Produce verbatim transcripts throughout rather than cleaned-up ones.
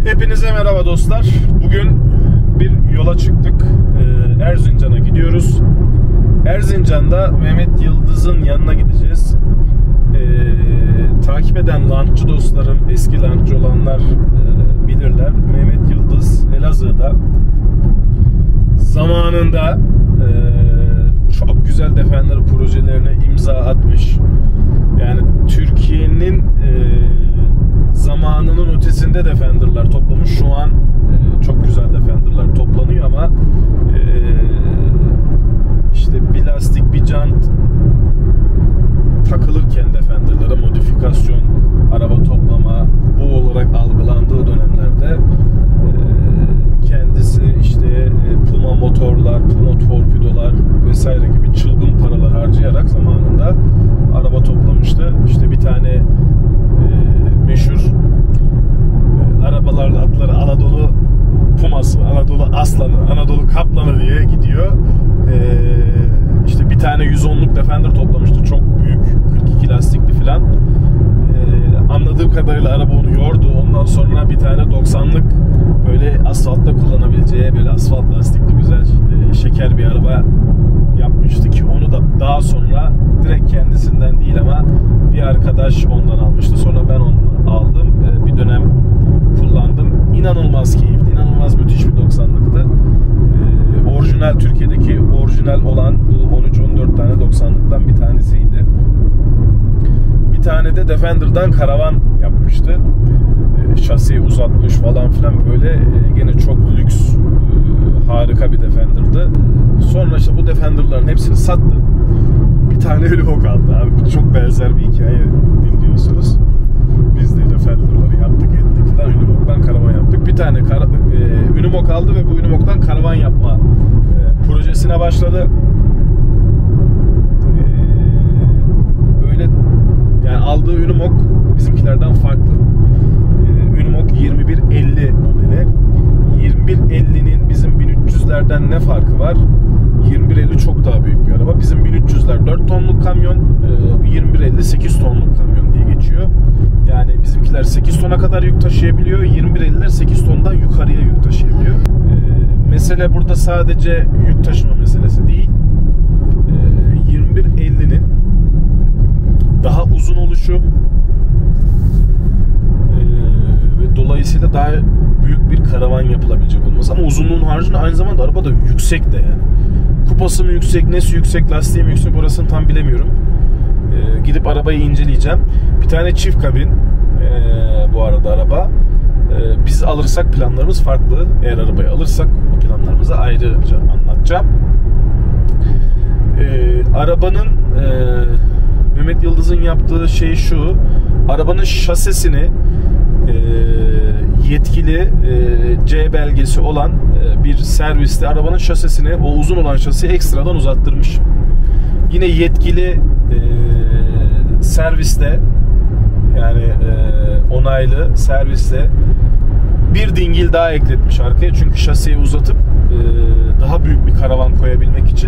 Hepinize merhaba dostlar. Bugün bir yola çıktık. Ee, Erzincan'a gidiyoruz. Erzincan'da Mehmet Yıldız'ın yanına gideceğiz. Ee, takip eden launchçı dostlarım, eski launchçı olanlar e, bilirler. Mehmet Yıldız Elazığ'da zamanında e, çok güzel Defender projelerine imza atmış. Yani Türkiye'nin e, zamanının ötesinde Defender'lar toplamış. Şu an e, çok güzel Defender'lar toplanıyor ama e, işte bir lastik, bir jant takılırken Defender'lara modifikasyon, araba toplama bu olarak algılandığı dönemlerde e, kendisi işte e, Puma motorlar, Puma torpidolar vesaire gibi çılgın paralar harcayarak zamanında araba toplamıştı. İşte bir tane e, meşhur e, arabalarla atları Anadolu Puması, Anadolu Aslanı, Anadolu Kaplanı diye gidiyor. E, işte bir tane yüz onluk Defender toplamıştı. Çok büyük, kırk iki lastikli filan. E, anladığım kadarıyla araba onu yordu. Ondan sonra bir tane doksanlık böyle asfaltta kullanabileceği böyle asfalt lastikli güzel e, şeker bir araba yapmıştı ki onu da daha sonra direkt kendisinden değil ama bir arkadaş ondan almıştı. Sonra ben onu aldım. Ee, bir dönem kullandım. İnanılmaz keyifli, inanılmaz müthiş bir doksanlıktı. Ee, orijinal Türkiye'deki orijinal olan bu on üç on dört tane doksanlıktan bir tanesiydi. Bir tane de Defender'dan karavan yapmıştı. Ee, şasiyi uzatmış falan filan böyle e, gene çok lüks, e, harika bir Defender'dı. Sonra işte bu Defender'ların hepsini sattı. Bir tane Ünimog kaldı abi. Çok benzer bir hikaye dinliyorsunuz. Biz de Defender'ları yaptık ettik falan. Ünimog'dan karavan yaptık. Bir tane kara, e, Ünimog aldı ve bu Ünimog'dan karavan yapma e, projesine başladı. E, öyle yani aldığı Ünimog bizimkilerden farklı. E, Ünimog yirmi bir elli modeli. yirmi bir ellinin bizim bin üç yüzlerden ne farkı var? yirmi bir elli çok daha büyük bir araba. Bizim bin üç yüzler dört tonluk kamyon, yirmi bir elli sekiz tonluk kamyon diye geçiyor. Yani bizimkiler sekiz tona kadar yük taşıyabiliyor. yirmi bir elliler sekiz tondan yukarıya yük taşıyabiliyor. Mesele burada sadece yük taşıma meselesi değil. yirmi bir ellinin daha uzun oluşu ve dolayısıyla daha büyük bir karavan yapılabilecek olması. Ama uzunluğun haricinde aynı zamanda araba da yüksek de yani. Kupası mı yüksek, nesi yüksek, lastiği mi yüksek orasını tam bilemiyorum. Ee, gidip arabayı inceleyeceğim. Bir tane çift kabin ee, bu arada araba. Ee, biz alırsak planlarımız farklı. Eğer arabayı alırsak o planlarımızı ayrıca anlatacağım. Ee, arabanın ee, Mehmet Yıldız'ın yaptığı şey şu. Arabanın şasisini ee, yetkili e, C belgesi olan e, bir serviste arabanın şasisini, o uzun olan şasiyi ekstradan uzattırmış. Yine yetkili e, serviste yani e, onaylı serviste bir dingil daha ekletmiş arkaya. Çünkü şasiyi uzatıp e, daha büyük bir karavan koyabilmek için.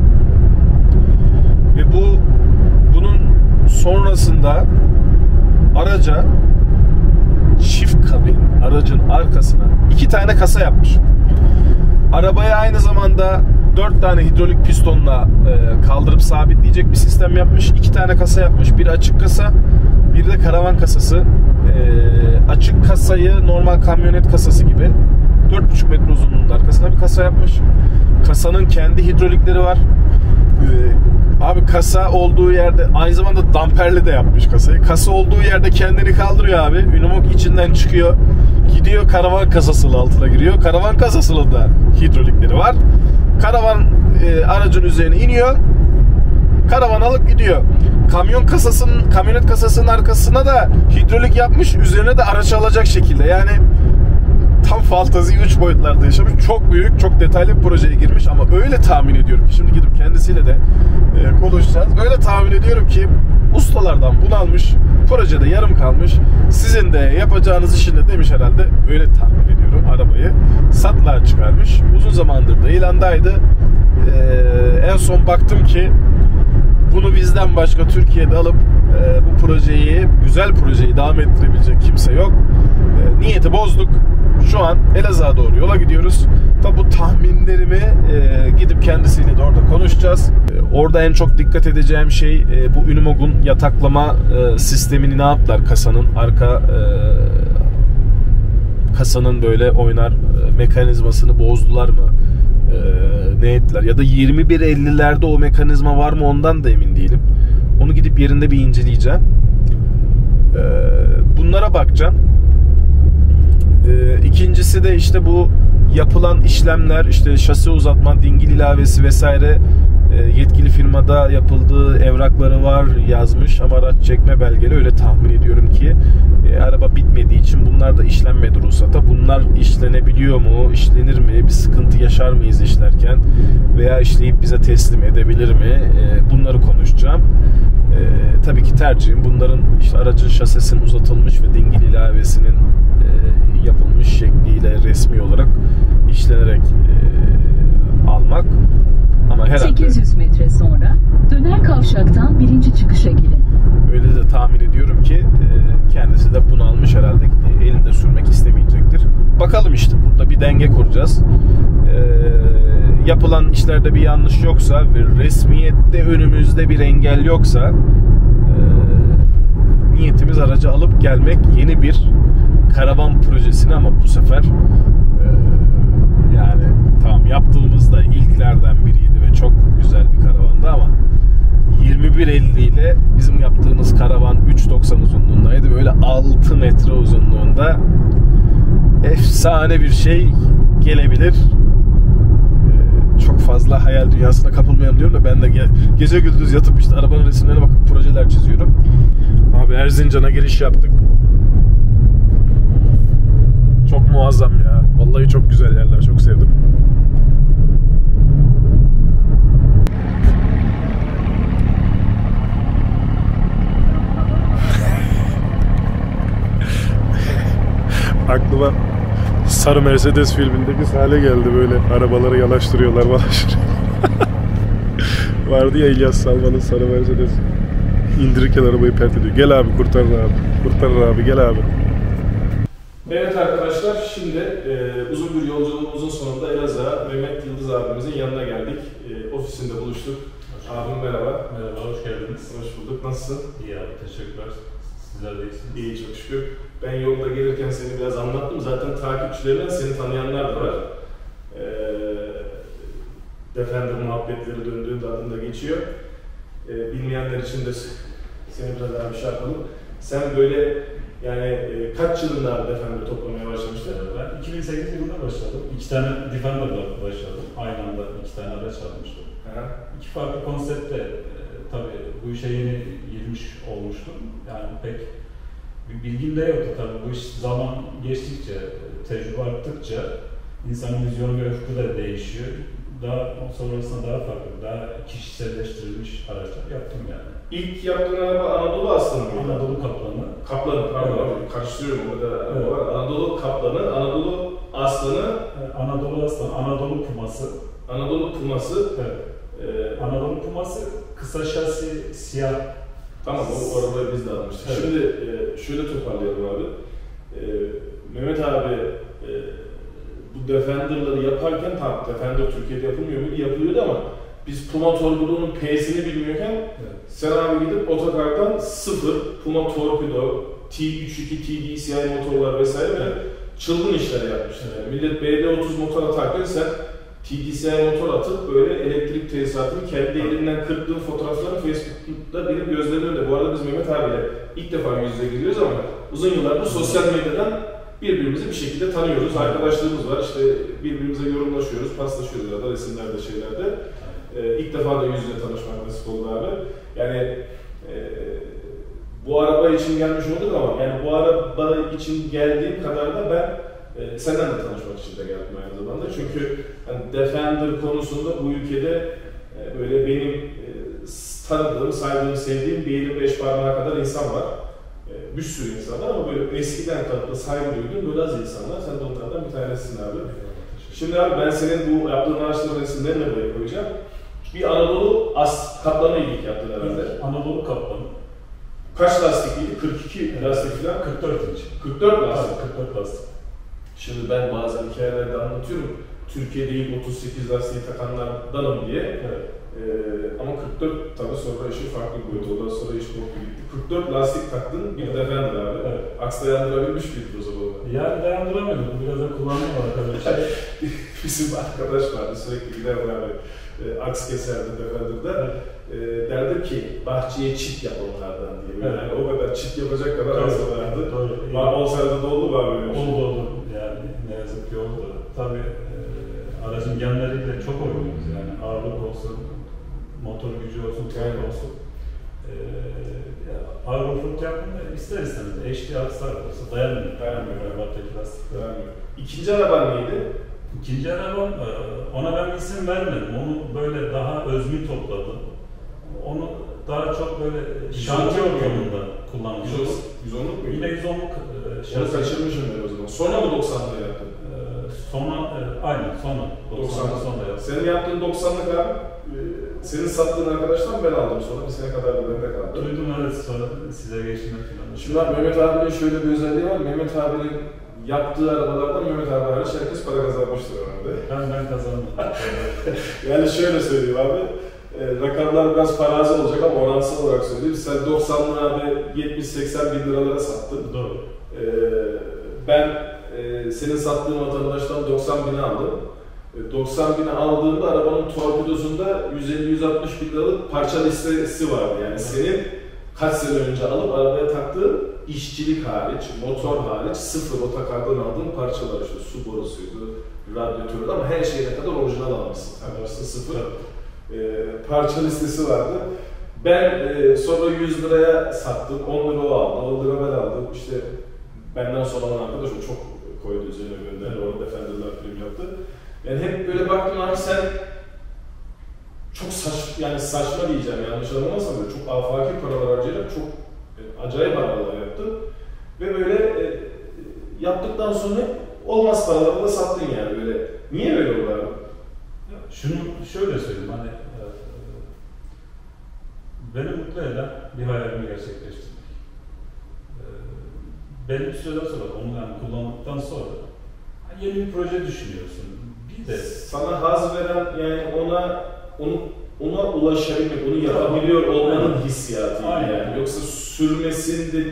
Ve bu bunun sonrasında araca çift kabin aracın arkasına iki tane kasa yapmış. Arabaya aynı zamanda dört tane hidrolik pistonla e, kaldırıp sabitleyecek bir sistem yapmış. İki tane kasa yapmış. Bir açık kasa, bir de karavan kasası. E, açık kasayı normal kamyonet kasası gibi dört buçuk metre uzunluğunda arkasına bir kasa yapmış. Kasanın kendi hidrolikleri var. E, abi kasa olduğu yerde aynı zamanda damperli de yapmış kasayı. Kasa olduğu yerde kendini kaldırıyor abi. Ünimog içinden çıkıyor. Gidiyor karavan kasasının altına giriyor. Karavan kasasının da hidrolikleri var. Karavan e, aracın üzerine iniyor. Karavan alıp gidiyor. Kamyon kasasının, kamyonet kasasının arkasına da hidrolik yapmış. Üzerine de araç alacak şekilde. Yani tam fantazi üç boyutlarda yaşamış. Çok büyük, çok detaylı bir projeye girmiş ama öyle tahmin ediyorum ki şimdi gidip kendisiyle de e, konuşacağız. Öyle tahmin ediyorum ki ustalardan bunalmış, projede yarım kalmış. Sizin de yapacağınız işin de demiş herhalde. Öyle tahmin ediyorum. Arabayı satlığa çıkarmış. Uzun zamandır da ilandaydı. E, en son baktım ki bunu bizden başka Türkiye'de alıp e, bu projeyi, güzel projeyi devam ettirebilecek kimse yok. E, niyet niyeti bozduk. Şu an Elazığ'a doğru yola gidiyoruz. Tabi bu tahminlerimi e, gidip kendisiyle de orada konuşacağız. E, orada en çok dikkat edeceğim şey e, bu Unimog'un yataklama e, sistemini ne yaptılar kasanın arka e, kasanın böyle oynar e, mekanizmasını bozdular mı? E, ne ettiler? Ya da yirmi bir ellilerde o mekanizma var mı ondan da emin değilim. Onu gidip yerinde bir inceleyeceğim. E, bunlara bakacağım. E, ikincisi de işte bu yapılan işlemler, işte şasi uzatma, dingil ilavesi vesaire e, yetkili firmada yapıldığı evrakları var yazmış ama araç çekme belgeli, öyle tahmin ediyorum ki e, araba bitmediği için bunlar da işlenmedi ruhsata. Bunlar işlenebiliyor mu, işlenir mi, bir sıkıntı yaşar mıyız işlerken veya işleyip bize teslim edebilir mi, e, bunları konuşacağım. E, tabii ki tercihim bunların işte aracın şasisinin uzatılmış ve dingil ilavesinin e, yapılmış şekliyle resmi olarak işlenerek e, almak. Ama herhalde sekiz yüz metre sonra döner kavşaktan birinci çıkışa girin. Öyle de tahmin ediyorum ki e, kendisi de bunu almış herhalde, e, elinde sürmek istemeyecektir. Bakalım işte burada bir denge kuracağız. E, yapılan işlerde bir yanlış yoksa ve resmiyette önümüzde bir engel yoksa e, niyetimiz aracı alıp gelmek, yeni bir karavan projesini, ama bu sefer e, yani tamam yaptığımızda ilklerden biriydi ve çok güzel bir karavandı ama yirmi bir elli ile bizim yaptığımız karavan üç doksan uzunluğundaydı. Böyle altı metre uzunluğunda efsane bir şey gelebilir. Ee, çok fazla hayal dünyasına kapılmayalım diyorum da ben de ge gece gündüz yatıp işte arabanın resimlerine bakıp projeler çiziyorum. Abi Erzincan'a giriş yaptık. Çok muazzam ya. Vallahi çok güzel yerler. Çok sevdim. Aklıma Sarı Mercedes filmindeki Salih geldi, böyle arabaları yanaştırıyorlar malaştırıyorlar. Vardı ya İlyas Salman'ın Sarı Mercedes, indirirken arabayı pert ediyor. Gel abi kurtarır abi. Kurtarır abi gel abi. Evet arkadaşlar, şimdi e, uzun bir yolculuğumuzun sonunda Elazığ'a Mehmet Yıldız abimizin yanına geldik. E, ofisinde buluştuk. Abim merhaba. Merhaba, hoş geldiniz. Hoş bulduk. Nasılsın? İyi abi, teşekkürler. Sizler de iyisiniz. İyi, çok şükür. Ben yolda gelirken seni biraz anlattım. Zaten takipçilerinden seni tanıyanlar da var. E, Defender muhabbetleri döndüğünde adında geçiyor. E, bilmeyenler için de seni biraz daha bir şey yapalım. Sen böyle yani e, kaç yılında Defender toplamaya başlamıştın? Ben iki bin sekiz yılında başladım. İki tane Defender'la başladım. Aynı anda iki tane araç almıştım. Hı. İki farklı konseptte e, tabii bu işe yeni girmiş olmuştum. Yani pek bir bilgim de yoktu tabii. Bu iş zaman geçtikçe, tecrübe arttıkça insanın vizyonu ve ufku da değişiyor. Daha sonrasında daha farklı, daha kişiselleştirilmiş araçlar yaptım yani. İlk yaptığın araba Anadolu Aslanı mıydı? Anadolu Kaplanı. Kaplanı, pardon Evet. karıştırıyorum orada. Evet. Anadolu Kaplanı, Anadolu Aslanı, Anadolu Aslanı, Anadolu Puması. Anadolu Puması. Evet. Ee, Anadolu Puması kısa şasi, siyah. Tamam, o arabayı biz de almıştık. Evet. Şimdi e, şöyle toparlayalım abi. E, Mehmet abi e, bu Defender'ları yaparken, tamam Defender Türkiye'de yapılmıyor muydu? Yapılıyordu ama biz Puma Torpedo'nun P'sini bilmiyorken evet. Sen abi gidip otokardan sıfır Puma Torpedo, T üç iki, T D C I motorlar vesaire böyle çılgın işler yapmışlar. Yani millet B D otuz motor atarken sen T D C I motor atıp böyle elektrik tesisatını kendi elinden kırptığın fotoğrafları Facebook'ta benim gözlerimin önünde. Bu arada biz Mehmet abiyle ilk defa yüz yüze giriyoruz ama uzun yıllardır sosyal medyadan birbirimizi bir şekilde tanıyoruz. Arkadaşlığımız var. İşte birbirimize yorumlaşıyoruz, paslaşıyoruz arada resimlerde, şeylerde. Ee, ilk defa da yüz yüze tanışmak nasip oldu abi. Yani e, bu araba için gelmiş olduk ama yani bu araba için geldiğim kadar da ben e, senden de tanışmak için de geldim aynı zamanda. Çünkü yani Defender konusunda bu ülkede e, böyle benim e, tanıdığım, saydığım, sevdiğim bir elin beş parmağı kadar insan var. E, bir sürü insan var ama böyle eskiden kalıpta saygı duyduğum böyle az insanlar. Sen de onlardan bir tanesisin abi. Şimdi abi ben senin bu yaptığın araçların resimlerini buraya koyacağım. Bir Anadolu As Kaplanı ilk yaptın herhalde. Anadolu Kaplanı. Kaç lastikliydi? kırk iki lastik falan. kırk dört inç. kırk dört lastik. kırk dört lastik. Şimdi ben bazen hikayelerde anlatıyorum. Türkiye'de ilk otuz sekiz lastiği takanlardanım diye. Evet. Ee, ama kırk dört tabii sonra işi farklı boyutu. Ondan sonra iş boklu gitti. kırk dört lastik taktın, bir Evet. Defender abi. Evet. Aks dayandırabilmiş miydin o zaman? Yani dayandıramıyordum. Biraz da kullanmaya var tabii bir şey. Bizim arkadaş vardı, sürekli gider abi. E, aks keserdi Defender'da. Evet. E, derdim ki bahçeye çit yap onlardan diye. Böyle Evet. yani o kadar çit yapacak kadar Doğru. aks vardı. Doğru. Var olsaydı da oldu mu abi böyle bir şey? Oldu oldu. Yani ne yazık ki oldu. Tabii e, aracın genleriyle çok oynuyoruz. Yani ağırlık olsun, motor gücü olsun, tren olsun. E, ağır offroad yaptığında ister istemez H D akslar olsa dayanmıyor. Dayanmıyor. Arabattaki lastikler. Dayanmıyor. İkinci araban neydi? İkinci arabam, e, ona ben bir isim vermedim. Onu böyle daha özgün topladım. Onu daha çok böyle şantiye ortamında kullanmıştım. yüz onluk muydu? Yine yüz onluk e, Onu şasi. kaçırmışım ben o zaman. Sonra mı doksanlı yaptın? E, Sonra, e, aynen sonra. doksanlı sonra yaptım. Senin yaptığın doksanlık abi, e, senin sattığın arkadaştan ben aldım sonra. Bir sene kadar da bende kaldı. Duydum evet sonra size geçtiğinde falan. Şimdi abi Mehmet abinin şöyle bir özelliği var. Mehmet abinin yaptığı arabalardan Mehmet abi hariç herkes para kazanmıştır herhalde. Ben ben kazandım. Yani şöyle söyleyeyim abi. E, rakamlar biraz farazi olacak ama oransal olarak söyleyeyim. Sen doksanlı abi yetmiş seksen bin liralara sattın. Doğru. E, ben e, senin sattığın vatandaştan doksan bini aldım. E, doksan bini aldığımda arabanın torpidosunda yüz elli yüz altmış bin liralık parça listesi vardı. Yani senin kaç sene önce alıp arabaya taktığın işçilik hariç, motor hariç sıfır otokardan aldığın parçalar işte su borusuydu, radyatörü ama her şeyine kadar orijinal almışsın. Takmışsın sıfır. E, parça listesi vardı. Ben e, sonra yüz liraya sattım, on lira o aldı, on lira ben aldım. İşte benden sonra olan arkadaş o çok koydu üzerine gönderdi, orada Defender'lar film yaptı. Yani hep böyle baktım abi sen çok saç, yani saçma diyeceğim yanlış anlamazsam böyle çok afaki paralar harcayarak çok e, acayip arabalar yaptın. Ve böyle e, yaptıktan sonra olmaz paraları da sattın yani böyle. Niye böyle oldu abi? Şunu şöyle söyleyeyim hani e, beni mutlu eden bir hayalimi gerçekleştirmek. E, belli bir süreden sonra onu yani kullandıktan sonra yeni bir proje düşünüyorsun. Bir de sana haz veren yani ona onu ona ulaşabilmek, onu yapabiliyor olmanın hissiyatı yani. Yoksa sürmesinde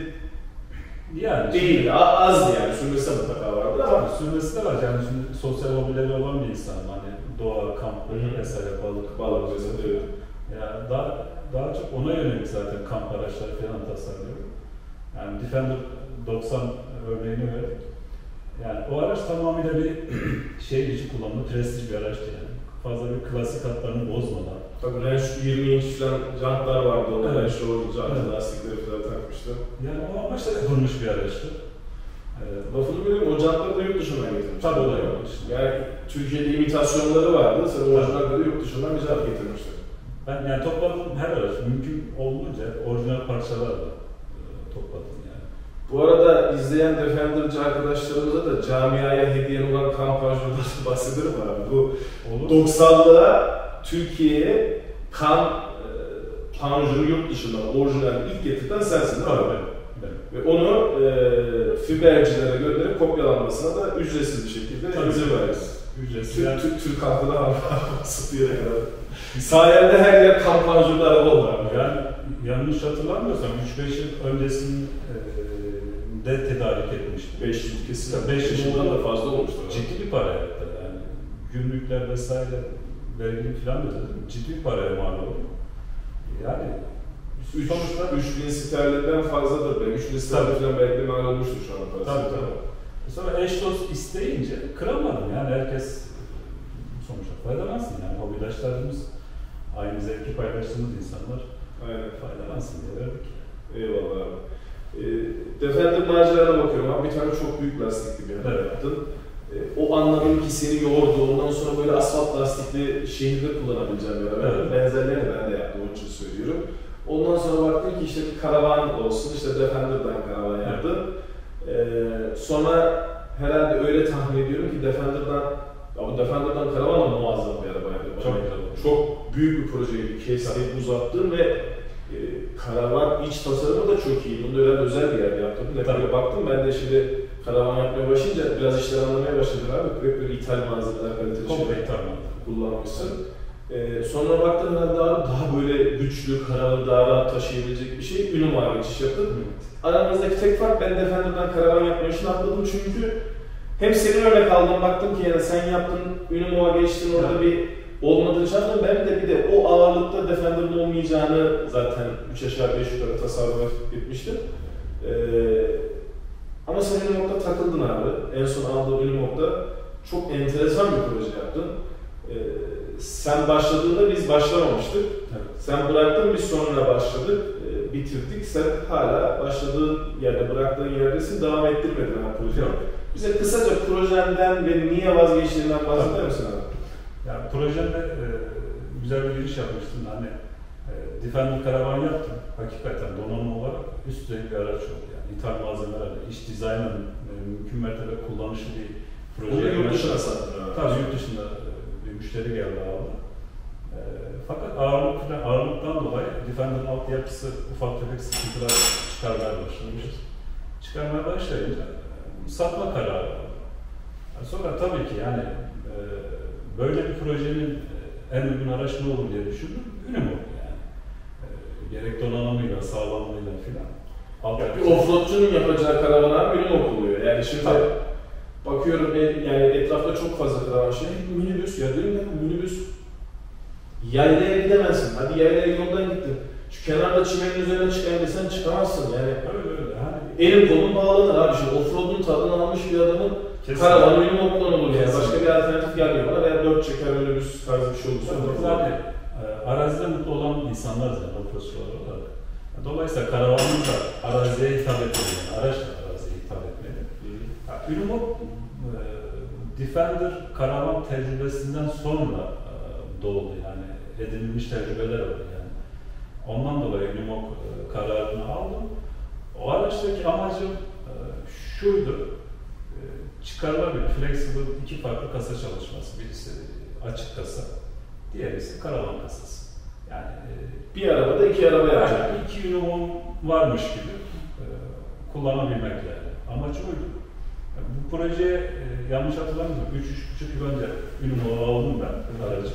yani değil, şimdi, az yani sürmesi de mutlaka vardır ama tabii sürmesi de var yani şimdi sosyal hobileri olan bir insan hani doğa, kamp vesaire, balık, balık vesaire. Yani daha daha çok ona yönelik zaten kamp araçları falan tasarlıyorum. Yani Defender doksan örneğini verdik. Yani o araç tamamıyla bir şey için kullanımda prestij bir araçtı yani. Fazla bir klasik hatlarını bozmadan. Tabii Range yirmi inç falan jantlar vardı, onda Evet. Range Rover jantı Evet. lastikleri falan takmıştım. Yani o amaçla yapılmış bir araçtı. Ee, Lafını biliyorum, o jantları da yurt dışından getirmiştim. Tabii o da yurt dışından. Yani Türkiye'de imitasyonları vardı, sen orijinalleri yurt dışından bir jant getirmişler. Ben yani topladığım her araç mümkün olduğunca orijinal parçalarla e, topladım yani. Bu arada izleyen Defender'cı arkadaşlarımıza da camiaya hediye olan kampanyacılardan bahsederim abi. Bu Olur. doksanlığa Türkiye'ye kan e, panjuru yurt dışından orijinal ilk getiren sensin değil mi? Tabii. Evet. Ve onu e, fibercilere gönderip kopyalanmasına da ücretsiz bir şekilde Tabii. izin veririz. Ücretsiz. Türk, Yani, Türk, Türk halkına sıtıyor kadar. Sayende her yer kan panjurlu araba oldu abi. yani yanlış hatırlamıyorsam üç beş yıl öncesinde e, de tedarik etmiştim. beş yıl kesin. beş beş yıldan da fazla olmuştur. Ciddi bir para yaptı yani. Gümrükler vesaire vergi falan da dedim. Ciddi bir paraya mal oldu. Yani üç sonuçta bin sterlinden fazladır be. üç bin sterlin falan belki de mal olmuştur şu an parası. tabii tabii. Sonra eş dost isteyince kıramadım yani herkes sonuçta faydalansın yani hobidaşlarımız aynı zevki paylaştığımız insanlar Aynen. faydalansın diye verdik. Eyvallah abi. E, Defender macerana bakıyorum abi. Bir tane çok büyük lastikli bir araba Evet. yaptın. E, o anladım ki seni yordu. Ondan sonra böyle asfalt lastikli şehirde kullanabileceğim bir araba. Evet. Benzerlerini ben de yaptım, onun için söylüyorum. Ondan sonra baktım ki işte bir karavan olsun, işte Defender'dan karavan yaptım. E, sonra herhalde öyle tahmin ediyorum ki Defender'dan, ya bu Defender'dan karavan da muazzam bir arabaydı. Çok Yani güzel. çok büyük bir projeydi. Kestik, uzattım ve e, karavan iç tasarımı da çok iyi. Bunda öyle özel bir yer yaptım. Ne Tabii. böyle baktım ben de şimdi karavan yapmaya başlayınca biraz işler anlamaya başladın abi. Hep böyle ithal malzemeler, kaliteli şeyler ithal kullanmışsın. Ee, sonra baktın herhalde abi daha böyle güçlü, karavanı daha rahat taşıyabilecek bir şey. Ünum'a geçiş yaptın. Evet. Aramızdaki tek fark ben Defender'dan karavan yapma işini atladım çünkü hem senin örnek aldım baktım ki yani sen yaptın, Ünum'a geçtin orada evet. bir olmadığını çaldın. Ben de bir de o ağırlıkta Defender'ın olmayacağını zaten üç aşağı beş yukarı tasarruf etmiştim. Ee, ama sen Ünum'a takıldın abi. En son aldığım Ünum'a çok enteresan bir proje yaptın. Ee, sen başladığında biz başlamamıştık. Evet. Sen bıraktın, biz sonra başladık, e, bitirdik. Sen hala başladığın yerde, bıraktığın yerdesin, devam ettirmedin ha projeyi. Bize kısaca projenden ve niye vazgeçtiğinden bahseder misin abi? Yani projemde e, güzel bir giriş yapmıştım. Hani e, Defender karavan yaptım. Hakikaten donanım olarak üst düzey bir araç oldu. Yani ithal malzemelerle, iç dizaynın e, mümkün mertebe kullanışlı bir proje. Bunu yurt dışına sattın. Tabii yurt dışında bir müşteri geldi aldı. E, fakat ağırlık, ağırlıktan dolayı Defender'ın altyapısı ufak tefek sıkıntılar çıkarmaya başlamışız. Çıkarmaya başlayınca e, satma kararı aldı. Yani sonra tabii ki yani e, böyle bir projenin en uygun araç ne olur diye düşündüm. Ünüm oldu yani. E, gerek donanımıyla, sağlamlığıyla filan. Ya bir offroadçunun yapacağı karavan ünüm okuluyor. Yani şimdi tabii. Bakıyorum yani etrafta çok fazla karavan şey. Minibüs ya diyorum ya minibüs. Yaylaya gidemezsin. Hadi yaylaya yoldan gittin. Şu kenarda çimenin üzerine çıkayım desen çıkamazsın yani. Öyle öyle. Hani elin kolun bağlanır abi. Şimdi offroad'un tadını almış bir adamın karavan ünüm okulu olur yani. Başka bir alternatif gelmiyor bana veya dört çeker minibüs tarzı bir şey olursa. Zaten e, arazide mutlu olan insanlarız yani offroadçular olarak. Dolayısıyla karavanın da araziye hitap etmeli. Yani araç da araziye hitap etmeli. Yani, Ünüm e, Defender karavan tecrübesinden sonra e, doğdu yani. Edinilmiş tecrübeler oldu yani. Ondan dolayı Ünüm e, kararını aldım. O araçtaki amacım e, şuydu. E, çıkarılabilir, flexible iki farklı kasa çalışması. Birisi açık kasa, diğeri ise karavan kasası. Yani e, bir arabada iki araba yapacak. Yani iki Ünüm varmış gibi e, kullanabilmek yani. Amaç oydu. Yani bu projeye e, yanlış hatırlamıyorum. üç üç buçuk yıl önce Ünüm'ü aldım ben aracı.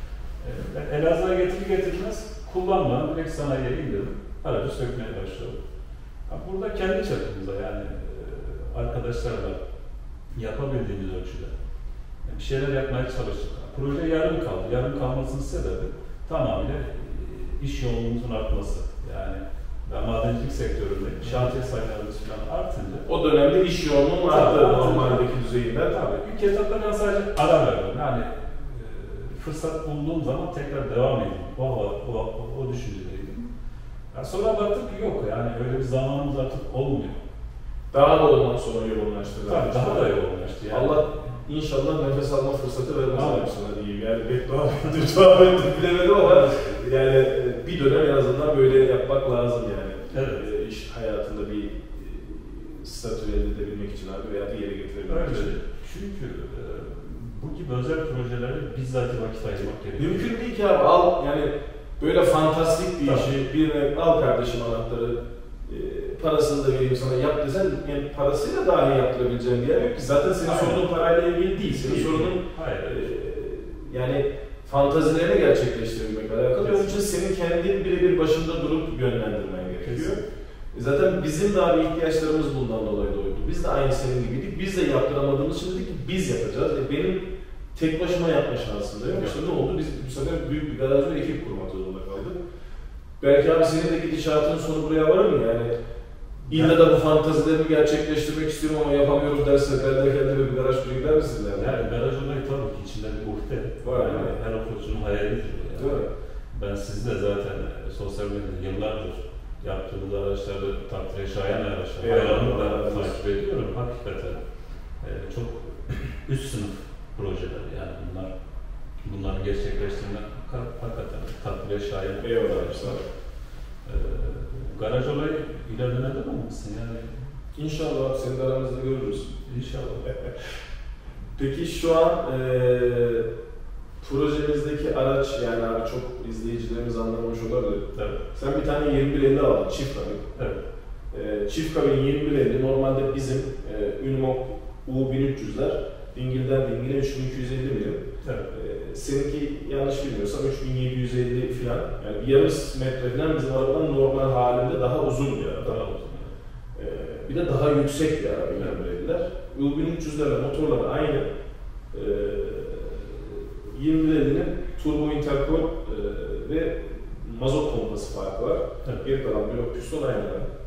E, Elazığ'a getirir getirmez kullanmadan direkt sanayiye indirdim. Aracı sökmeye başladım. Yani burada kendi çapımıza yani e, arkadaşlarla yapabildiğimiz ölçüde yani bir şeyler yapmaya çalıştık. Proje yarım kaldı. Yarım kalmasının sebebi tamamıyla e, iş yoğunluğumuzun artması. Yani ben madencilik sektöründe şantiye sayılarımız falan artınca o dönemde iş yoğunluğu arttı normaldeki düzeyinden. Tabii. İlk etapta ben sadece ara verdim. Yani e, fırsat bulduğum zaman tekrar devam edeyim. O, o, o, o düşüncedeydim. Yani sonra baktık ki yok yani öyle bir zamanımız artık olmuyor. Daha da ondan sonra yoğunlaştı. Tabii daha da yoğunlaştı yani. Allah inşallah nefes alma fırsatı vermez abi sana diyeyim. Yani beddua ettim, dua ettim bilemedim ama yani bir dönem en azından böyle yapmak lazım yani. Evet. E, iş hayatında bir e, statü elde edebilmek için abi veya bir yere getirebilmek için. Öyle. Çünkü e, bu gibi özel projelere bizzat vakit ayırmak gerekiyor. Mümkün değil ki abi al yani böyle fantastik bir Tabii. işi birine al kardeşim anahtarı e, parasını da vereyim sana yap desen yani parasıyla dahi yaptırabileceğin bir yer yok ki zaten senin Aynen. sorunun parayla ilgili değil. Senin değil. sorunun e, yani fantazilerini gerçekleştirebilmekle alakalı. Onun için senin kendin birebir başında durup yönlendirmen gerekiyor. E zaten bizim daha bir ihtiyaçlarımız bundan dolayı doğdu. Biz de aynı senin gibiydik. Biz de yaptıramadığımız için dedik ki biz yapacağız. E benim tek başıma yapma şansım da yok. İşte ne oldu? Biz bu sefer büyük bir garaj ve ekip kurmak zorunda kaldık. Belki abi senin de gidişatın sonu buraya varır mı yani? İlla da bu fantazilerimi gerçekleştirmek istiyorum ama yapamıyoruz derse belde kendime bir garaj kurayım der misin? Yani, yani garaj olayı tabii ki içinde bir uhde. Var yani, yani. Her offroadçunun hayalidir. Yani. Değil mi? Ben sizi de zaten sosyal medyada yıllardır yaptığınız araçları takdire şayan araçlar. Hayranlıkla takip ediyorum. Hakikaten e, çok üst sınıf projeler yani bunlar. Bunların gerçekleştirmek hakikaten takdire şayan araçlar. Ee, garaj olayı ileride neden olmasın yani? İnşallah senin de aramızda görürüz. İnşallah. Peki şu an e, projemizdeki araç yani abi çok izleyicilerimiz anlamamış olabilir. Evet. Sen bir tane yirmi bir elli aldın çift kabin. Evet. E, çift kabin yirmi bir elli normalde bizim e, Unimog U bin üç yüzler, dingilden dingile üç bin iki yüz elli milim. Evet. E, seninki yanlış bilmiyorsam üç bin yedi yüz elli falan. Yani bir yarım metre falan bizim arabanın normal halinde daha uzun bir araba. Daha uzun. E, bir de daha yüksek bir araba dediler. U bin üç yüzlerle motorları aynı. E, yirmi ellinin turbo intercool e, ve mazot pompası farkı var. Evet. Geri kalan blok piston aynı.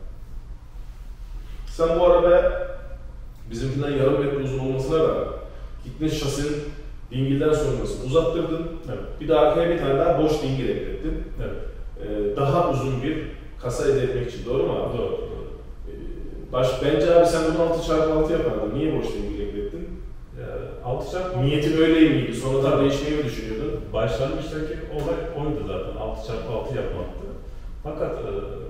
Sen bu arabaya bizimkinden yarım metre uzun olmasına rağmen gittin şasinin dingilden sonrasını uzattırdın. Evet. Bir de arkaya bir tane daha boş dingil eklettin. Evet. Ee, daha uzun bir kasa elde etmek için. Doğru mu abi? Doğru. doğru. Ee, baş, bence abi sen bunu altı çarpı altı yapardın. Niye boş dingil eklettin? altı çarpı altı Niyetin öyle miydi? Sonradan değişmeyi mi düşünüyordun? Başlangıçtaki olay oydu zaten. altı çarpı altı yapmaktı. Fakat e,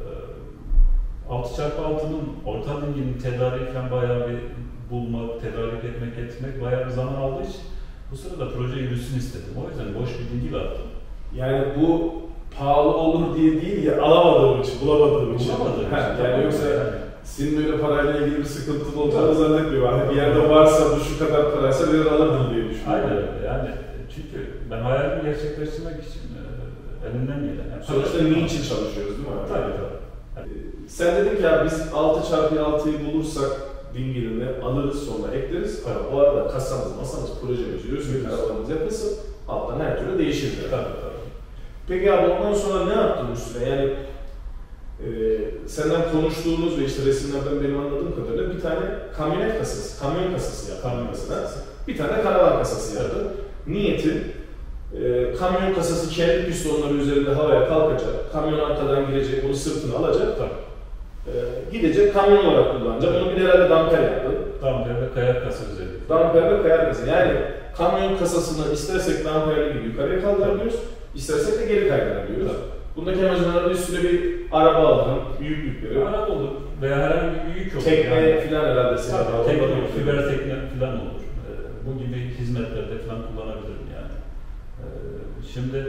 altı çarpı altının orta dingilin tedariği falan bayağı bir bulmak, tedarik etmek, etmek bayağı bir zaman aldığı için bu sırada proje yürüsün istedim. O yüzden boş bir dingil attım. Yani bu pahalı olur diye değil ya, alamadığım için, bulamadığım için. Bulamadığım için. Ha, yani yoksa yani. Senin öyle parayla ilgili bir sıkıntın olacağını zannetmiyorum. Hani bir yerde varsa bu şu kadar paraysa verir alırdım diye düşünüyorum. Aynen öyle. Yani çünkü ben hayalimi gerçekleştirmek için e, elimden gelen. Yani sonuçta niçin çalışıyoruz değil mi abi? Tabii tabii. Yani. Sen dedin ki ya biz altı çarpı altıyı bulursak dingilini alırız sonra ekleriz. Evet. O arada kasamız, masamız, projemiz yürüsün, arabanımız yapılsın. Alttan her türlü değişir. Tabii tabii. Peki abi ondan sonra ne yaptın üstüne? Yani e, senden konuştuğumuz ve işte resimlerden benim anladığım kadarıyla bir tane kamyonet kasası, kamyon kasası yaptın. Kamyon kasası. Bir tane karavan kasası yaptın. Evet. Niyetin e, kamyon kasası kendi pistonları üzerinde havaya kalkacak, kamyon arkadan girecek, onu sırtına alacak. Tabii. Ee, gidecek kamyon olarak kullanacak. Onu bir de herhalde damper yaptı. Damper ve kayar kasa üzerinde. Damper ve kayar kasa. Yani kamyon kasasını istersek damperli gibi yukarıya kaldırabiliyoruz, istersek de geri kaydırabiliyoruz. Bundaki amacın üstüne bir araba alırım, büyük yükleri. Araba olur veya herhangi bir yük olur. Tekne yani. filan herhalde senin Tabii, tekne, fiber tekne filan olur. Ee, bu gibi hizmetlerde filan kullanabilirim yani. Ee, şimdi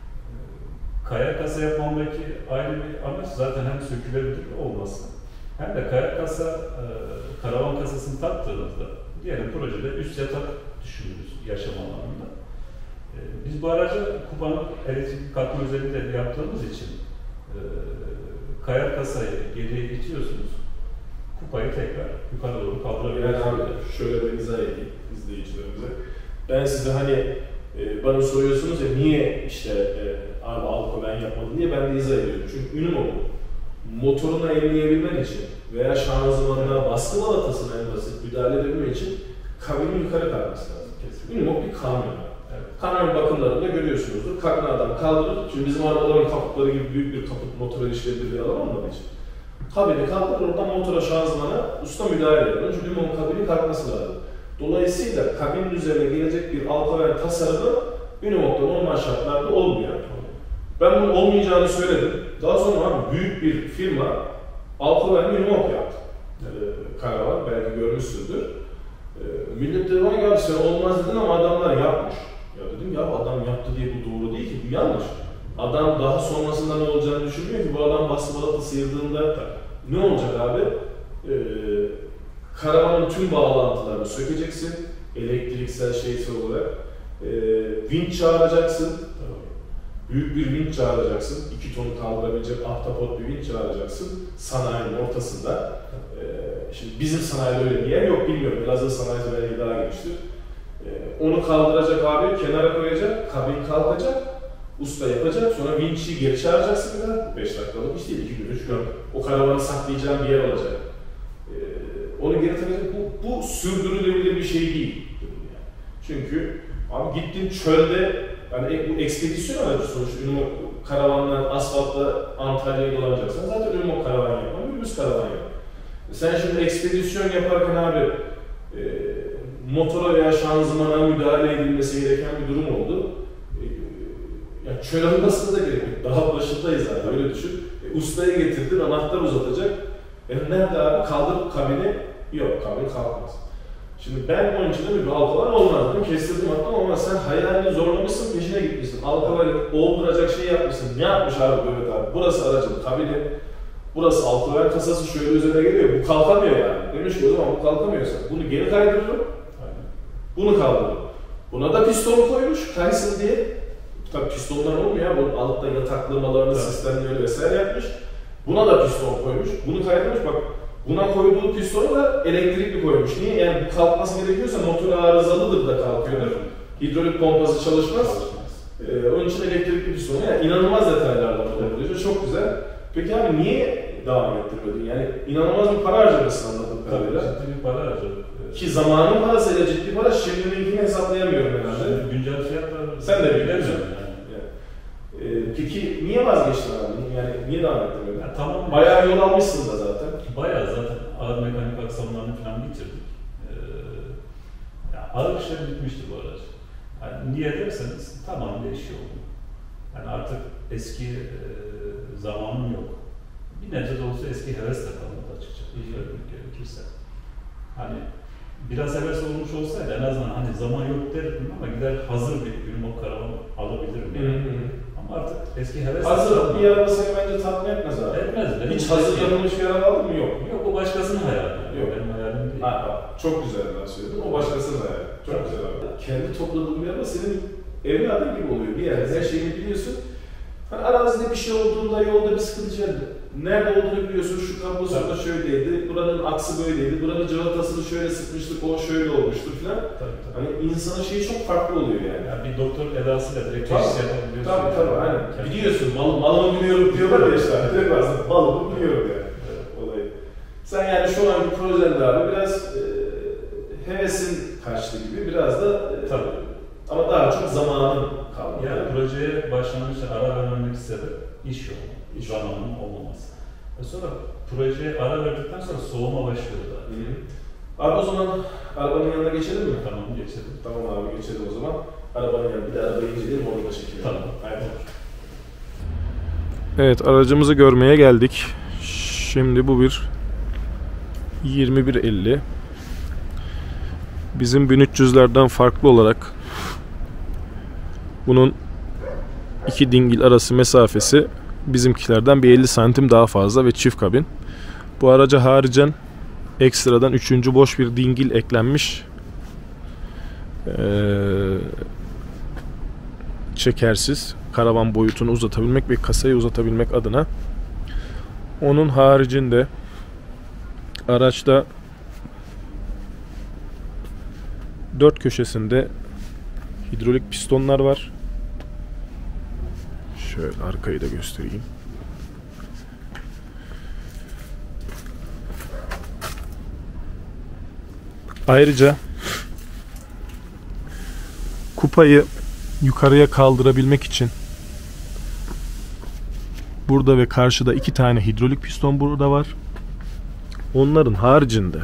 kaya kasa yapmamdaki ayrı bir amaç zaten hem sökülebilir olması hem de kaya kasa, e, karavan kasasını taktığınızda diyelim projede üst yatak düşünürüz yaşam alanında. E, biz bu aracı Kupa'nın elektrik katma özelliğiyle yaptığımız için e, kaya kasayı geriye itiyorsunuz, Kupa'yı tekrar yukarı doğru kaldırabiliyorsunuz. Yani abi şöyle bir izah edeyim izleyicilerimize. Ben size hani e, bana soruyorsunuz ya niye işte e, abi Alko ben yapmadım diye ben de izah ediyorum. Çünkü Unimog motorunu elleyebilmen için veya şanzımanına baskı balatasına en basit müdahale edebilmen için kabinin yukarı kalkması lazım. Unimog bir kamyon. Evet. Kamyon bakımlarında görüyorsunuzdur. Kabini adam kaldırır. Şimdi bizim arabaların kaputları gibi büyük bir kaput motora erişilebilir bir alan olmadığı için. Kabini kaldırır, oradan motora şanzımana usta müdahale eder. Çünkü Unimog'un kabini kalkması lazım. Dolayısıyla kabinin üzerine gelecek bir Alkoven tasarımı Unimog'da normal şartlarda olmuyor. Ben bunun olmayacağını söyledim. Daha sonra abi büyük bir firma Alkoven Unimog yaptı. Ee, karavan, belki görmüşsündür. Ee, millet dedi bana ya sen olmaz dedin ama adamlar yapmış. Ya dedim ya adam yaptı diye bu doğru değil ki, bu yanlış. Adam daha sonrasında ne olacağını düşünmüyor ki, bu adam baskı balata sıyırdığında ne olacak abi? Ee, karavanın tüm bağlantılarını sökeceksin, elektriksel şeysel olarak. Ee, vinç çağıracaksın, büyük bir vinç çağıracaksın, iki tonu kaldırabilecek ahtapot bir vinç çağıracaksın sanayinin ortasında. Ee, şimdi bizim sanayide öyle bir yer yok, bilmiyorum. Elazığ sanayisi belki daha geliştir. Ee, onu kaldıracak abi, kenara koyacak, kabin kalkacak, usta yapacak, sonra vinçi geri çağıracaksın bir daha. beş dakikalık iş değil, iki gün, üç gün. O karavanı saklayacağın bir yer olacak. Ee, onu geri takacak, bu, bu sürdürülebilir bir şey değil. Yani. Çünkü abi gittin çölde, yani bu ekspedisyon aracı sonuçta, Unimog karavanla, asfaltla Antalya'ya dolanacaksan zaten Unimog karavan yapma, minibüs karavan yap. Sen şimdi ekspedisyon yaparken abi e, motora veya şanzımana müdahale edilmesi gereken bir durum oldu. E, yani çöl almasına da gerek yok. Daha başındayız zaten, öyle düşün. E, ustayı getirdin, anahtar uzatacak. E, nerede abi? Kaldır kabini. Yok, kabin kalkmaz. Şimdi ben onun için de bir Alkoven olmaz dedim, kestirdim attım ama sen hayalini zorlamışsın, peşine gitmişsin. Alkoven'i olduracak şey yapmışsın. Ne yapmış abi böyle abi? Burası aracın kabini, Burası alkoven kasası şöyle üzerine geliyor. Bu kalkamıyor yani. Demiş ki o zaman bu kalkamıyorsa bunu geri kaydırırım. Bunu kaldırırım. Buna da piston koymuş kaysın diye. Tabii pistonlar olmuyor. Bu altta yataklamalarını, evet. sistemleri vesaire yapmış. Buna da piston koymuş. Bunu kaydırmış. Bak buna koyduğu pistonu da elektrikli koymuş. Niye? Yani bu kalkması gerekiyorsa motor arızalıdır da kalkıyordur. Hidrolik pompası çalışmaz. Ee, onun için elektrikli pistonu. Yani inanılmaz detaylarla yapılıyor. Çok güzel. Peki abi niye devam ettirmedin? Yani inanılmaz bir para harcamışsın anladığım kadarıyla. Ciddi bir para harcadık. Ki zamanın parasıyla ciddi para, şimdininkini hesaplayamıyorum herhalde. Şimdi güncel fiyatlar... Sen de biliyorsun yani. yani. Ee, peki niye vazgeçtin abi? Yani niye devam ettirmedin? Ya, tamam. Bayağı yol almışsın da zaten. Bayağı zaten ağır mekanik aksamlarını falan bitirdik. Ee, yani ağır işler bitmişti bu araç. Yani niye derseniz tamam değişiyor oldu. Yani artık eski e, zamanım yok. Bir nebze de olsa eski heves de kalmadı açıkçası. Söylemek gerekirse. Hani biraz heves olmuş olsaydı en azından hani zaman yok derdim ama gider hazır bir Unimog karavan alabilirim yani. Hı hı. Ama artık eski heves... Hazır bir araba seni bence tatmin etmez abi. Etmez. Hiç hazır yapılmış bir araba aldın mı? Yok. Yok, o başkasının hayali. Yok. Benim hayalim değil. Ha, ha, çok güzel ben söyledim. O başkasının hayali. Çok güzel abi. Kendi topladığın bir araba senin evladın gibi oluyor. Bir yerde her şeyini biliyorsun. Hani arazide bir şey olduğunda, yolda bir sıkıntı çıkardı. Nerede olduğunu biliyorsun, şu kablosunda şöyleydi, buranın aksı böyleydi, buranın cıvatasını şöyle sıkmıştık, o şöyle olmuştur falan. Hani insanın şeyi çok farklı oluyor yani. Yani bir doktor edasıyla direkt teşhis yapabiliyorsun. Tabii tabii, aynen. Yani. Biliyorsun, mal, malımı biliyorum diyorlar ya işte, direkt aslında malımı biliyorum yani. Evet. Olayı. Sen yani şu anki projende abi biraz e, hevesin kaçtı gibi, biraz da e, tabii. Ama daha çok zamanın kaldı. Yani projeye başlamak için ara vermemek sebep iş yok, iş zamanın olmaması. Ve sonra projeye ara verdikten sonra soğuma başlıyor da. Abi o zaman arabanın yanına geçelim mi? Tamam, geçelim. Tamam abi, geçelim o zaman. Arabanın yanına, bir de arabayı inceleyelim, onu da çekelim. Tamam. Haydi. Evet, aracımızı görmeye geldik. Şimdi bu bir yirmi bir elli. Bizim bin üç yüzlerden farklı olarak bunun iki dingil arası mesafesi bizimkilerden bir elli santim daha fazla ve çift kabin. Bu araca haricen ekstradan üçüncü boş bir dingil eklenmiş. Ee, çekersiz. Karavan boyutunu uzatabilmek ve kasayı uzatabilmek adına. Onun haricinde araçta dört köşesinde hidrolik pistonlar var. Şöyle arkayı da göstereyim. Ayrıca kupayı yukarıya kaldırabilmek için burada ve karşıda iki tane hidrolik piston burada var. Onların haricinde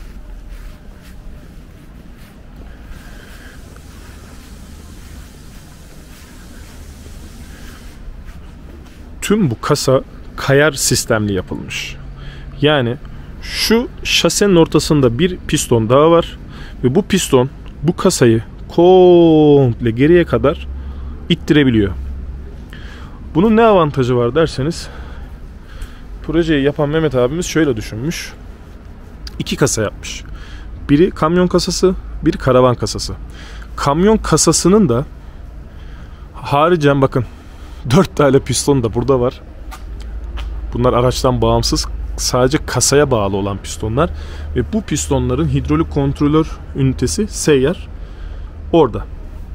tüm bu kasa kayar sistemli yapılmış. Yani şu şasenin ortasında bir piston daha var ve bu piston bu kasayı komple geriye kadar ittirebiliyor. Bunun ne avantajı var derseniz, projeyi yapan Mehmet abimiz şöyle düşünmüş. İki kasa yapmış. Biri kamyon kasası, biri karavan kasası. Kamyon kasasının da haricen bakın dört tane piston da burada var. Bunlar araçtan bağımsız, sadece kasaya bağlı olan pistonlar ve bu pistonların hidrolik kontrolör ünitesi seyyar orada.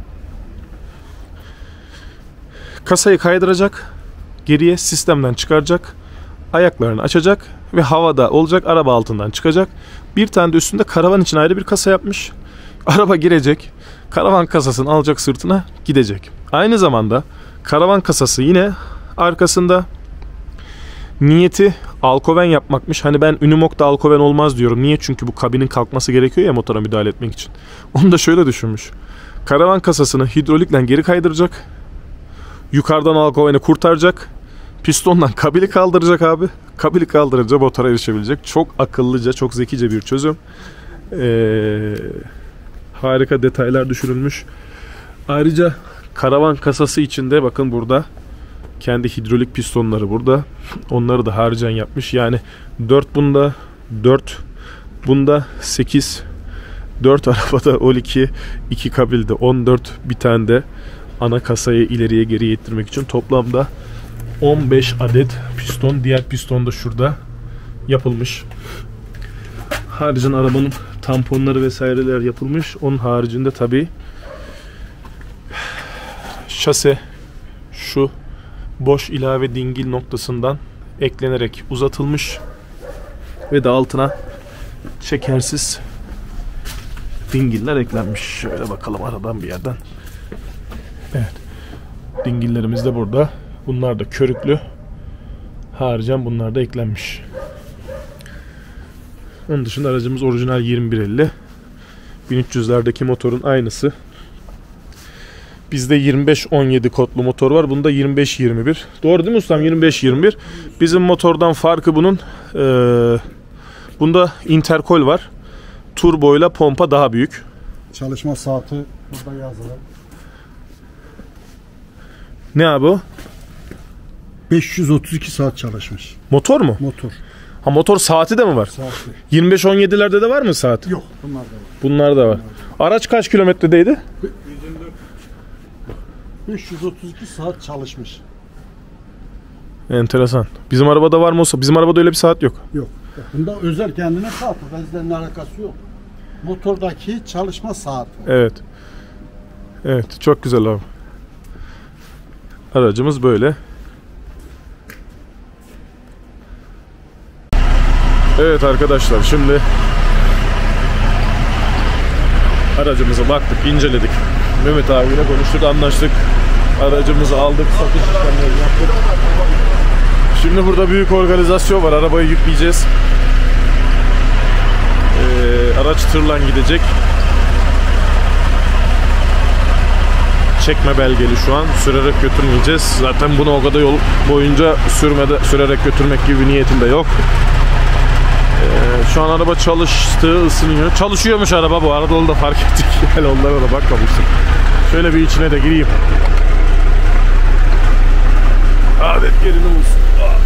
Kasayı kaydıracak, geriye sistemden çıkaracak, ayaklarını açacak ve havada olacak, araba altından çıkacak. Bir tane de üstünde karavan için ayrı bir kasa yapmış. Araba girecek, karavan kasasını alacak sırtına, gidecek. Aynı zamanda karavan kasası yine arkasında. Niyeti alkoven yapmakmış. Hani ben Unimog'da alkoven olmaz diyorum. Niye? Çünkü bu kabinin kalkması gerekiyor ya motora müdahale etmek için. Onu da şöyle düşünmüş. Karavan kasasını hidrolikle geri kaydıracak. Yukarıdan alkoveni kurtaracak. Pistondan kabili kaldıracak abi. Kabili kaldırınca motora erişebilecek. Çok akıllıca, çok zekice bir çözüm. Ee, harika detaylar düşünülmüş. Ayrıca karavan kasası içinde bakın burada Kendi hidrolik pistonları burada. Onları da harcan yapmış. Yani dört bunda, dört bunda, sekiz, dört arabada on iki, iki kabilde on dört, bir tane de ana kasayı ileriye geriye ittirmek için toplamda on beş adet piston. Diğer piston da şurada yapılmış. Haricinde arabanın tamponları vesaireler yapılmış. Onun haricinde tabii şase şu boş ilave dingil noktasından eklenerek uzatılmış ve de altına şekersiz dingiller eklenmiş. Şöyle bakalım aradan bir yerden. Evet. Dingillerimiz de burada. Bunlar da körüklü. Haricen bunlar da eklenmiş. Onun dışında aracımız orijinal yirmi bir elli. bin üç yüzlerdeki motorun aynısı. Bizde yirmi beş on yedi kodlu motor var. Bunda yirmi beş yirmi bir. Doğru değil mi ustam? yirmi beş yirmi bir. Bizim motordan farkı bunun ee, bunda interkol var. Turboyla pompa daha büyük. Çalışma saati burada yazılı. Ne abi o? beş yüz otuz iki saat çalışmış. Motor mu? Motor. Ha, motor saati de mi var? Saati. yirmi beş on yedilerde de var mı saat? Yok, bunlar da var. Bunlar da var. Araç kaç kilometredeydi? beş yüz otuz iki saat çalışmış. Enteresan. Bizim arabada var mı olsa? Bizim arabada öyle bir saat yok. Yok. Bunda özel kendine saati. Benzinle alakası yok. Motordaki çalışma saati. Evet. Evet. Çok güzel abi. Aracımız böyle. Evet arkadaşlar, şimdi aracımıza baktık, inceledik. Mehmet abiyle konuştuk, anlaştık. Aracımızı aldık, satış işlemlerini yaptık. Şimdi burada büyük organizasyon var. Arabayı yükleyeceğiz. Ee, araç tırla gidecek. Çekme belgeli şu an. Sürerek götürmeyeceğiz. Zaten bunu o kadar yol boyunca sürmede, sürerek götürmek gibi bir niyetim de yok. Ee, şu an araba çalıştı, ısınıyor. Çalışıyormuş araba bu arada, onu da fark ettik. Hele onlara da bakmamıştım. Şöyle bir içine de gireyim. Adet yerini bulsun.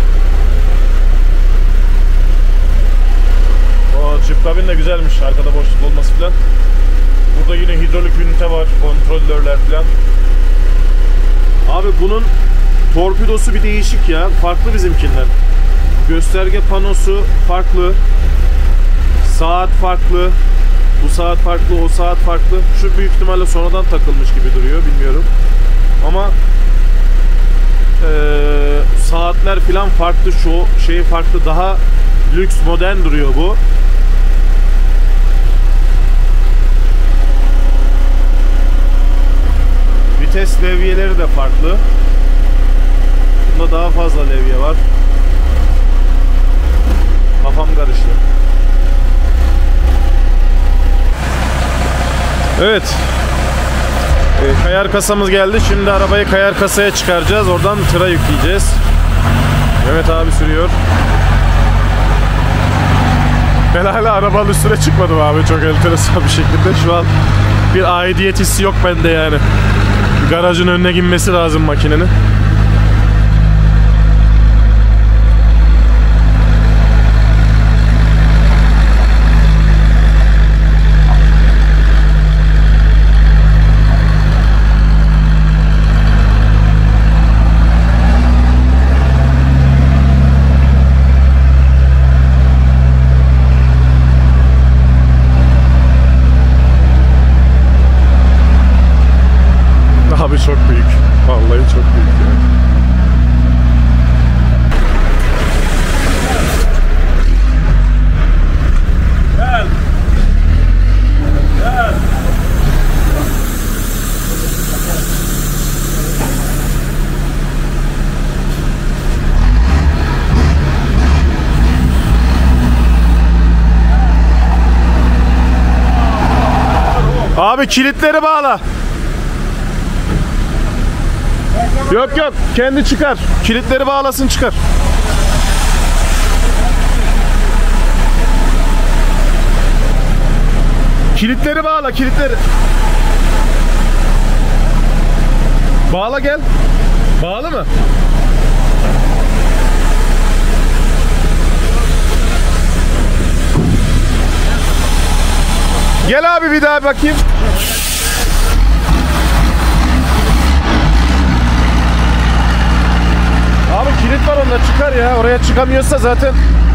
O çift kabin de güzelmiş. Arkada boşluk olması falan. Burada yine hidrolik ünite var. Kontrolörler falan. Abi bunun torpidosu bir değişik ya. Farklı bizimkinden. Gösterge panosu farklı. Saat farklı. Bu saat farklı, o saat farklı. Şu büyük ihtimalle sonradan takılmış gibi duruyor, bilmiyorum. Ama ee, saatler falan farklı, şu şey farklı, daha lüks, modern duruyor bu. Vites levyeleri de farklı. Bunda daha fazla levye var. Kafam karıştı. Evet. E, kayar kasamız geldi. Şimdi arabayı kayar kasaya çıkaracağız. Oradan tıra yükleyeceğiz. Mehmet abi sürüyor. Ben hala arabanın üstüne çıkmadım abi. Çok enteresan bir şekilde. Şu an bir aidiyet hissi yok bende yani. Garajın önüne inmesi lazım makinenin. Abi çok büyük. Vallahi çok büyük yani. Gel. Gel. Abi kilitleri bağla. Yok yok, kendi çıkar. Kilitleri bağlasın, çıkar. Kilitleri bağla, kilitleri. Bağla gel. Bağlı mı? Gel abi bir daha bakayım. Abi kilit var, onda çıkar ya. Oraya çıkamıyorsa zaten.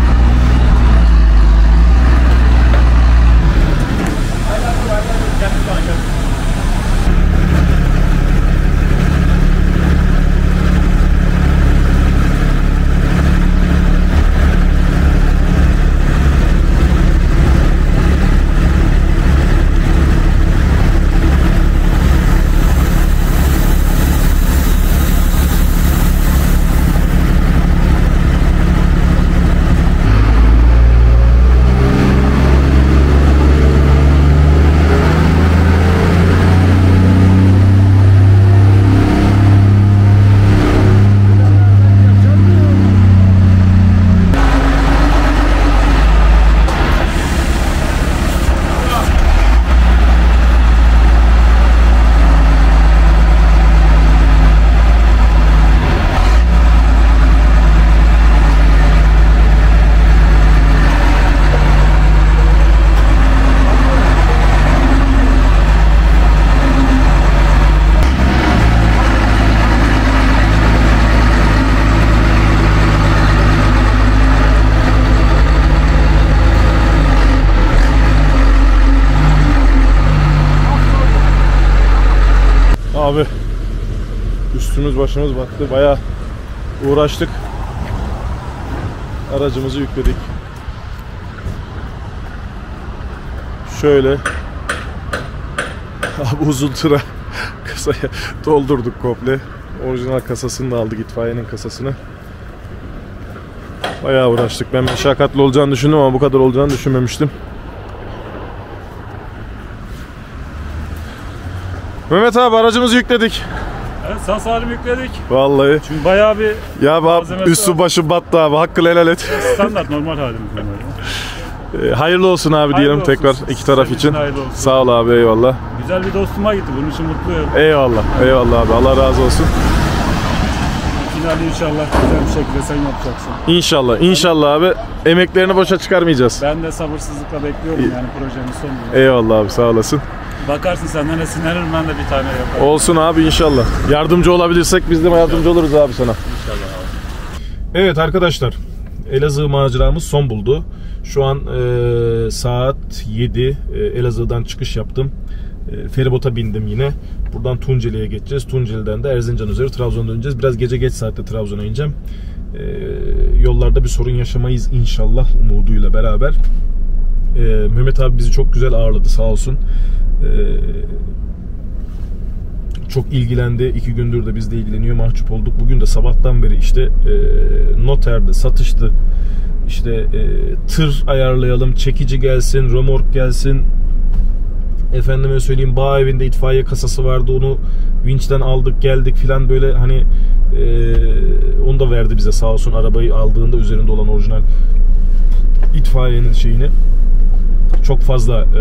Abi üstümüz başımız battı, bayağı uğraştık, aracımızı yükledik. Şöyle abi uzun tıra kasaya doldurduk komple. Orijinal kasasını da aldık, itfaiyenin kasasını. Bayağı uğraştık. Ben meşakkatli olacağını düşündüm ama bu kadar olacağını düşünmemiştim. Mehmet abi aracımızı yükledik. Evet, sağ salim yükledik. Vallahi. Çünkü bayağı bir ya abi üstü başı battı abi. Hakkını helal et. Standart normal halimiz normal. Ee, hayırlı olsun abi hayırlı diyelim olsun. tekrar iki taraf Senin için. için Sağ ol abi, eyvallah. Güzel bir dostuma gitti. Bunun için mutluyum. Eyvallah. Eyvallah abi. Allah razı olsun. Finali inşallah güzel bir şekilde sen yapacaksın. İnşallah. İnşallah abi. Emeklerini boşa çıkarmayacağız. Ben de sabırsızlıkla bekliyorum yani projenin sonunu. Eyvallah abi, sağ olasın. Bakarsın senden esinlenirim, ben de bir tane yaparım. Olsun abi inşallah. Yardımcı olabilirsek biz de yardımcı oluruz abi sana. İnşallah abi. Evet arkadaşlar, Elazığ maceramız son buldu. Şu an e, saat yedi. E, Elazığ'dan çıkış yaptım. E, feribota bindim yine. Buradan Tunceli'ye geçeceğiz. Tunceli'den de Erzincan üzeri Trabzon'a döneceğiz. Biraz gece geç saatte Trabzon'a ineceğim. E, yollarda bir sorun yaşamayız inşallah umuduyla beraber. E, Mehmet abi bizi çok güzel ağırladı sağ olsun. E, çok ilgilendi. İki gündür de bizle ilgileniyor. Mahcup olduk. Bugün de sabahtan beri işte e, noterde, satıştı. İşte e, tır ayarlayalım, çekici gelsin, römork gelsin. Efendime söyleyeyim, bağ evinde itfaiye kasası vardı. Onu vinçten aldık geldik filan, böyle hani e, onu da verdi bize sağ olsun. Arabayı aldığında üzerinde olan orijinal itfaiyenin şeyini. Çok fazla e,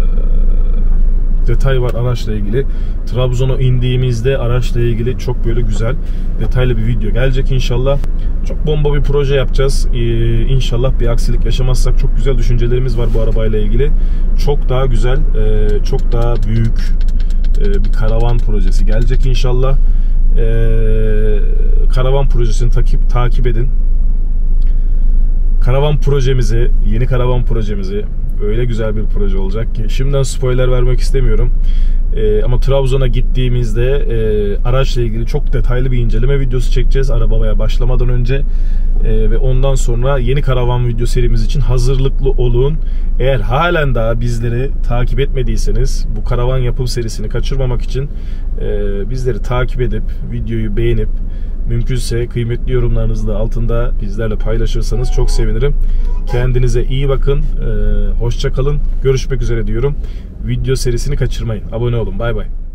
detay var araçla ilgili. Trabzon'a indiğimizde araçla ilgili çok böyle güzel, detaylı bir video gelecek inşallah. Çok bomba bir proje yapacağız. Ee, inşallah bir aksilik yaşamazsak. Çok güzel düşüncelerimiz var bu arabayla ilgili. Çok daha güzel, e, çok daha büyük e, bir karavan projesi gelecek inşallah. E, karavan projesini takip, takip edin. Karavan projemizi, yeni karavan projemizi, öyle güzel bir proje olacak ki şimdiden spoiler vermek istemiyorum. Ee, ama Trabzon'a gittiğimizde e, araçla ilgili çok detaylı bir inceleme videosu çekeceğiz arabaya başlamadan önce. E, ve ondan sonra yeni karavan video serimiz için hazırlıklı olun. Eğer halen daha bizleri takip etmediyseniz, bu karavan yapım serisini kaçırmamak için e, bizleri takip edip videoyu beğenip mümkünse kıymetli yorumlarınızı da altında bizlerle paylaşırsanız çok sevinirim. Kendinize iyi bakın. Ee, hoşça kalın. Görüşmek üzere diyorum. Video serisini kaçırmayın. Abone olun. Bay bay.